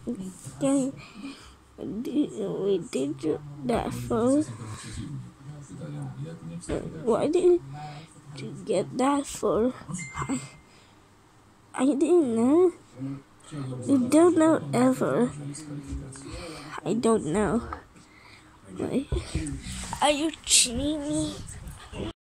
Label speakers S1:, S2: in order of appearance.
S1: Did we did that phone? Why did you get that phone? I didn't know. You don't know ever. I don't know. Why? Are you cheating me?